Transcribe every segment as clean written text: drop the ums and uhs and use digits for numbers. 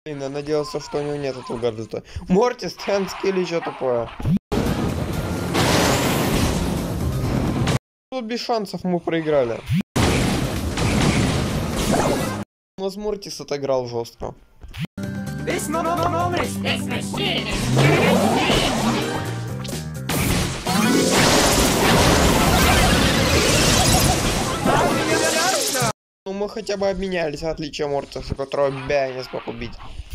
Блин, я надеялся, что у него нет этого гаджета. Мортис, ты скилли, что тупое? Тут без шансов мы проиграли. У нас Мортис отыграл жестко. Ну мы хотя бы обменялись, в отличие от Мортиса, которого Бя не смог убить.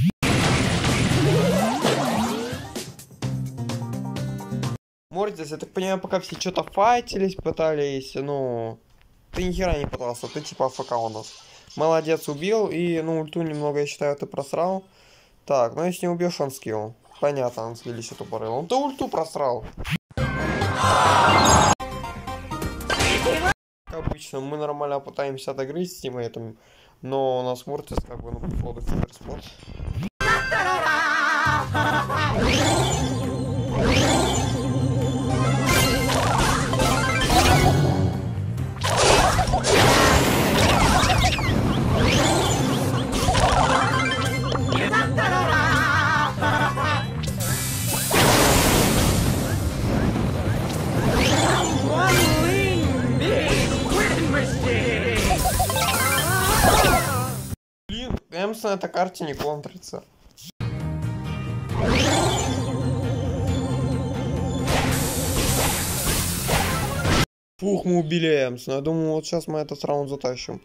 Мортис, я так понимаю, пока все что-то файтились, пытались, ну... Ты нихера не пытался, ты типа АФК у нас. Молодец, убил, и, ну, ульту немного, я считаю, ты просрал. Так, ну если не убьешь, он скилл. Понятно, он скилл еще тупорыл. Он-то ульту просрал. Как обычно, мы нормально пытаемся отогрызть с тиммейтом, но у нас Мортис как бы, ну, походу, киберспорт. Блин, Эмс на этой карте не контрится. Фух, мы убили Эмс, но я думаю, вот сейчас мы этот раунд затащим.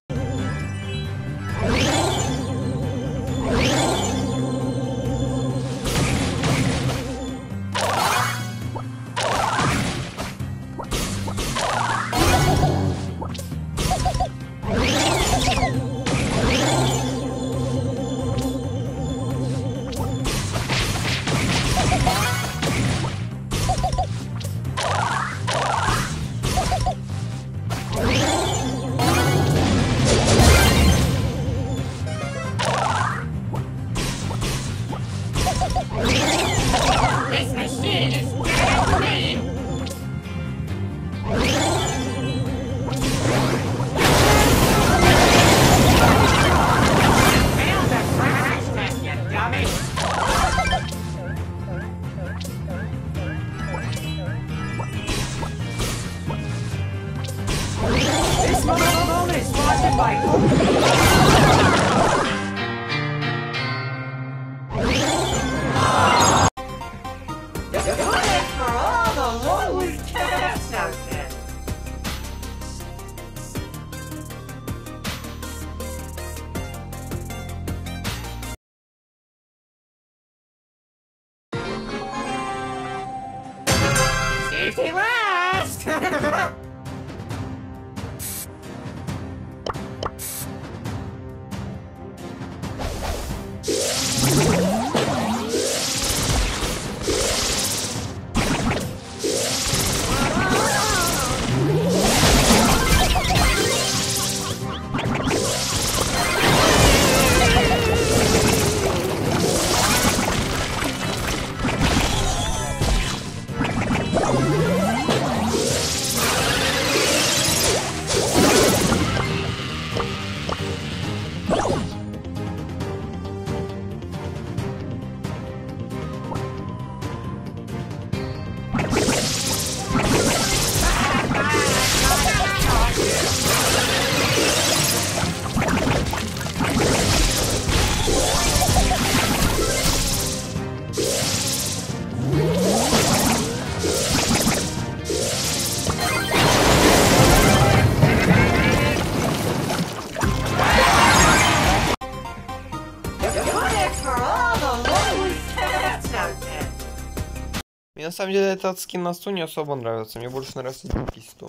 Мне на самом деле этот скин на Сту не особо нравится, мне больше нравится Сту.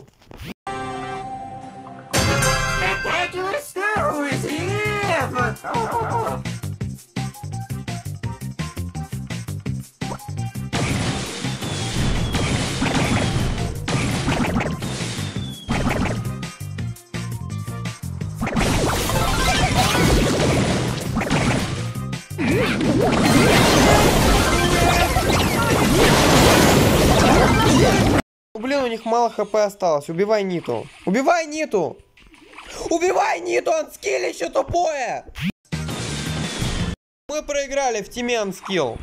Блин, у них мало хп осталось. Убивай Ниту. Убивай Ниту! Убивай Ниту! Он скилл еще тупое! Мы проиграли в тиме Unskill.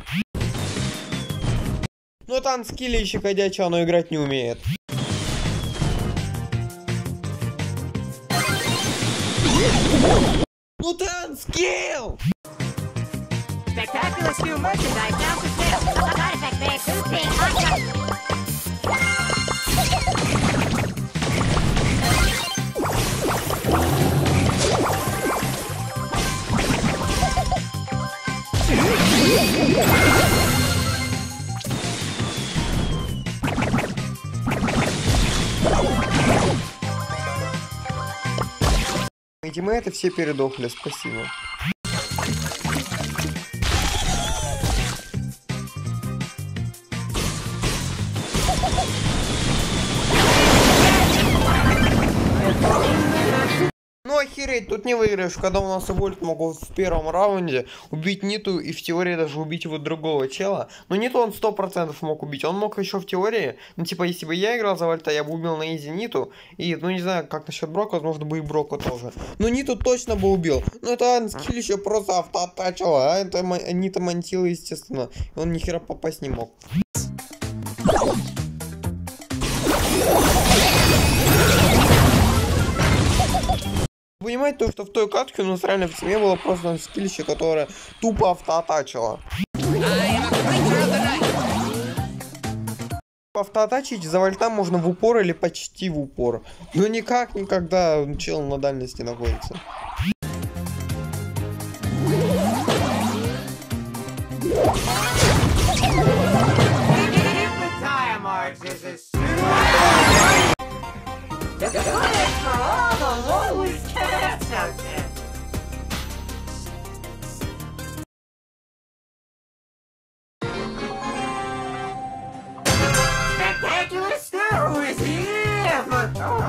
Но это анскиллище ходячее, оно играть не умеет. Ну ты Unskill! Spectacular Stew merchandise now for sale. Side effect bag, toothpaste, hot Мои тиммейты все передохли, спасибо. Ну охереть, тут не выиграешь, когда у нас Вольт могут в первом раунде убить Ниту и в теории даже убить его другого чела. Но Ниту он 100% мог убить, он мог еще в теории, ну типа если бы я играл за Вольта, я бы убил на изи Ниту. И ну не знаю, как насчет Брока, возможно бы и Брока тоже. Но Ниту точно бы убил. Ну это Unskill еще просто автоатачил, а это Нита мантила, естественно. И он нихера попасть не мог. Понимаете, то, что в той катке у нас реально в семье было просто скиллище, которое тупо автоатачило. Автоатачить за Вольта можно в упор или почти в упор. Но никак, никогда чел на дальности находится. Spectacular Stew is here for...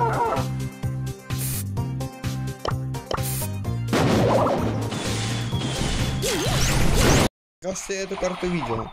Кажется, я эту карту видел.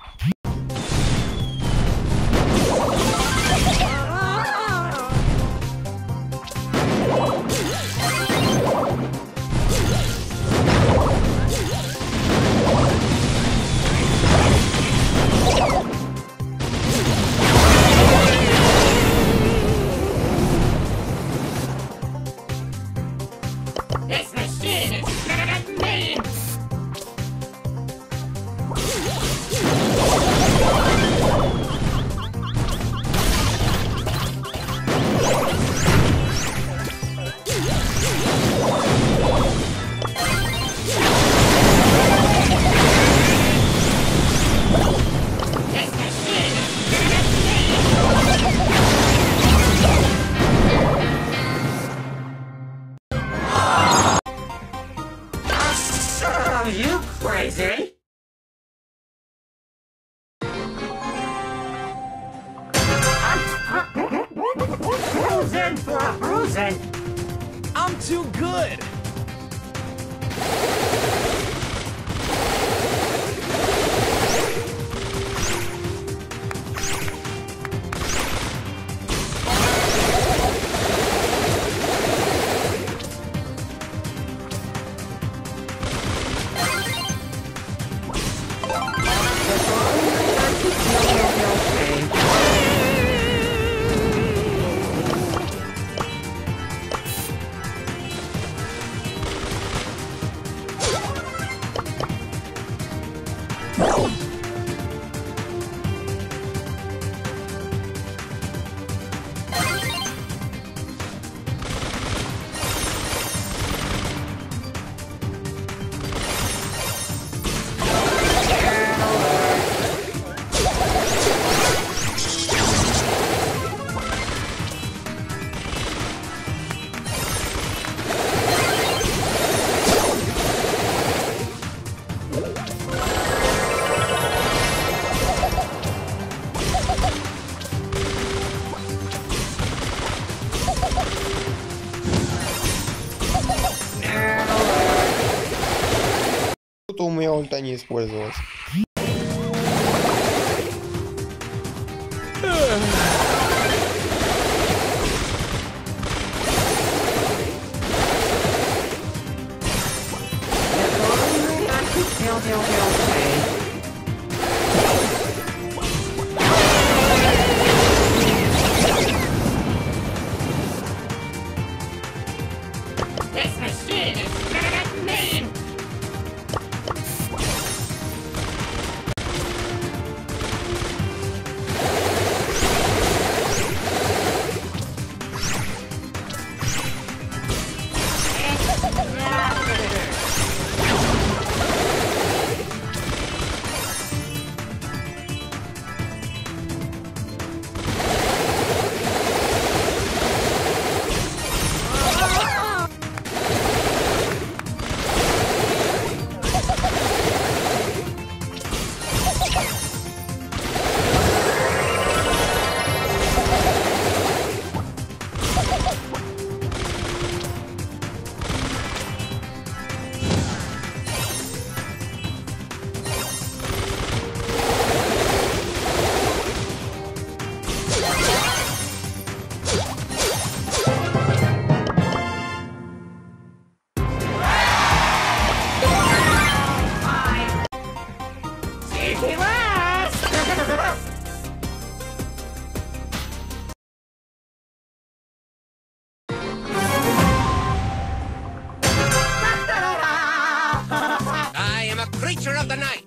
This machine is mean! Are you crazy? Bruising for bruising. I'm too good! Что-то у меня ульта не использовалась. This machine is better than me! I am a creature of the night.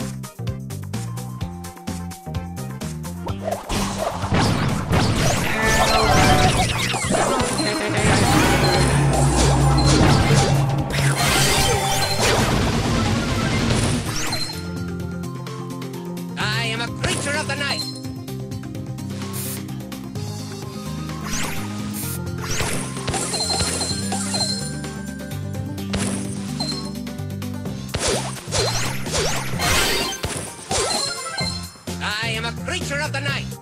I am a creature of the night. I am a creature of the night.